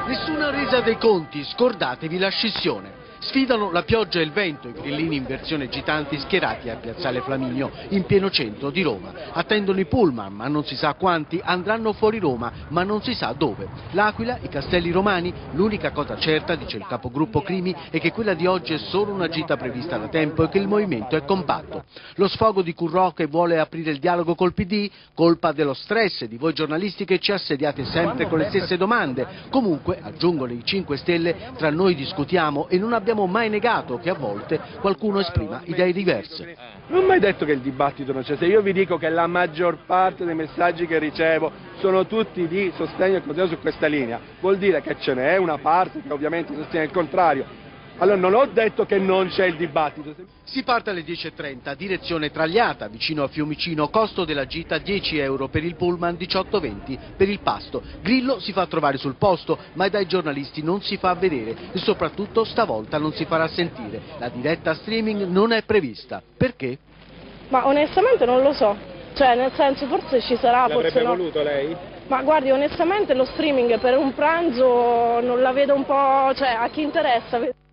Nessuna resa dei conti, scordatevi la scissione. Sfidano la pioggia e il vento i grillini in versione gitanti schierati a Piazzale Flaminio, in pieno centro di Roma. Attendono i pullman, ma non si sa quanti, andranno fuori Roma, ma non si sa dove. L'Aquila, i Castelli Romani, l'unica cosa certa, dice il capogruppo Crimi, è che quella di oggi è solo una gita prevista da tempo e che il movimento è compatto. Lo sfogo di Currò che vuole aprire il dialogo col PD? Colpa dello stress di voi giornalisti che ci assediate sempre con le stesse domande. Comunque, aggiungono i 5 Stelle, tra noi discutiamo e non abbiamo mai negato che a volte qualcuno esprima idee diverse. Non ho mai detto che il dibattito non c'è, se io vi dico che la maggior parte dei messaggi che ricevo sono tutti di sostegno e contenuto su questa linea, vuol dire che ce n'è una parte che ovviamente sostiene il contrario. Allora non ho detto che non c'è il dibattito. Si parte alle 10:30, direzione Tragliata, vicino a Fiumicino, costo della gita 10 euro per il pullman, 18,20 per il pasto. Grillo si fa trovare sul posto, ma dai giornalisti non si fa vedere e soprattutto stavolta non si farà sentire. La diretta streaming non è prevista. Perché? Ma onestamente non lo so, cioè nel senso forse ci sarà, L'avrebbe forse no. voluto lei? Ma guardi, onestamente lo streaming per un pranzo non la vedo un po', cioè a chi interessa?